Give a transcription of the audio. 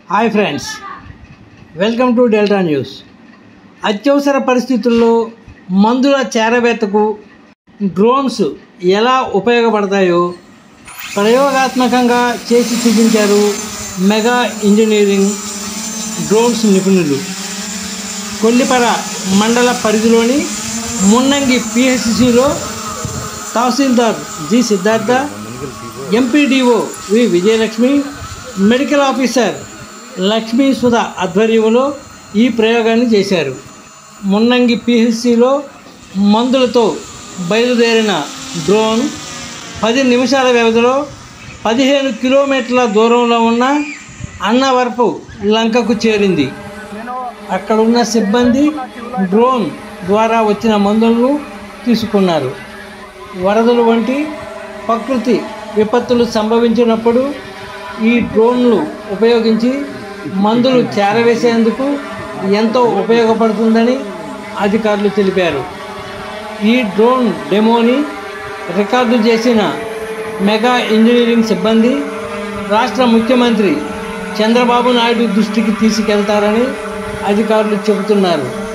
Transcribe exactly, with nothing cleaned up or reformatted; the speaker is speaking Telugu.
Hi friends, welcome to Delta News. అత్యవసర పరిస్థితుల్లో మందుల చేరవేతకు డ్రోన్స్ ఎలా ఉపయోగపడతాయో ప్రయోగాత్మకంగా చేసి చూపించారు మెగా ఇంజనీరింగ్ డ్రోన్స్ నిపుణులు. కొల్లిపర మండల పరిధిలోని మున్నంగి పిహెచ్సిలో tahsildar G Siddhartha, MPDO V Vijayalakshmi, medical officer Lakshmi Sudha ఆధ్వర్యంలో ఈ ప్రయోగాన్ని చేశారు. మున్నంగి పిహెచ్సిలో మందులతో బయలుదేరిన డ్రోన్ పది నిమిషాల వ్యవధిలో పదిహేను కిలోమీటర్ల దూరంలో ఉన్న అన్నవరపు లంకకు చేరింది. అక్కడున్న సిబ్బంది డ్రోన్ ద్వారా వచ్చిన మందులను తీసుకున్నారు. వరదలు వంటి ప్రకృతి విపత్తులు సంభవించినప్పుడు ఈ డ్రోన్లు ఉపయోగించి మందులు చేరవేసేందుకు ఎంతో ఉపయోగపడుతుందని అధికారులు తెలిపారు. ఈ డ్రోన్ డెమోని రికార్డు చేసిన మెగా ఇంజనీరింగ్ సిబ్బంది రాష్ట్ర ముఖ్యమంత్రి చంద్రబాబు నాయుడు దృష్టికి తీసుకెళ్తారని అధికారులు చెబుతున్నారు.